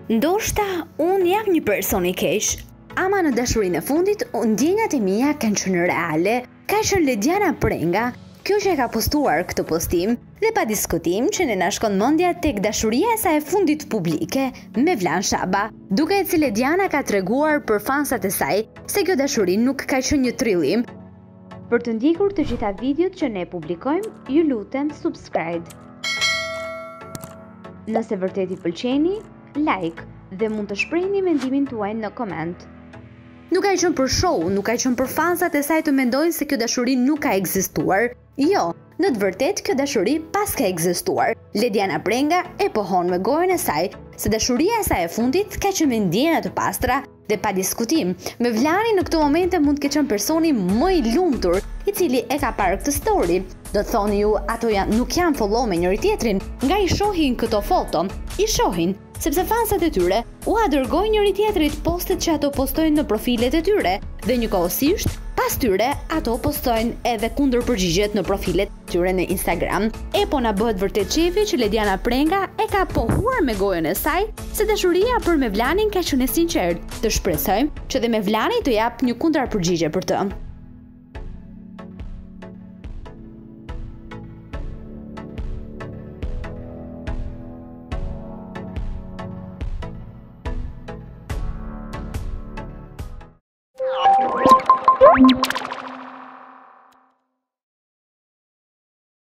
Ndoshta unë jam një person i keq, ama në dashurinë e fundit ndjenjat e mia kanë qenë reale. Ka qenë Lediana Prenga, kjo që e ka postuar këtë postim, dhe pa diskutim që ne na shkon mendja tek dashuria e saj e fundit publike me Vlan Shaba, duke e cilë Lediana ka treguar për fansat e saj se kjo dashuri nuk ka qenë një trillim. Për të ndjekur të gjitha videot që ne publikojmë, ju lutem subscribe. Nëse vërtet i pëlqeni, like dhe mund të shprehni mendimin tuaj në koment. Nuk ka qenë për show, nuk ka qenë për fansat e saj të mendojnë se kjo dashuri nuk ka ekzistuar. Jo, në të vërtetë kjo dashuri pas ka ekzistuar. Lediana Prenga e pohon me gojën e saj se dashuria e saj e fundit ka qenë me ndjenja të pastra dhe pa diskutim. Me Vlanin në këto momente mund të qenë personi më i lumtur i cili e ka parë këtë story. Do të thoni ju, ato nuk janë follow me njëri tjetrin, nga i shohin këto foto, i shohin, sepse fansat e tyre u dërgojnë njëri tjetrit postet që ato postojnë në profilet e tyre, dhe njëkohësisht, pas tyre, ato postojnë edhe kundër përgjigjet në profilet tyre në Instagram. E po na bëhet vërtet qefi që Lediana Prenga e ka pohuar me gojën e saj se dashuria për me Vlanin ka qenë e sinqertë. Të shpresojmë që dhe me Vlani të jap një kundër përgjigje për të.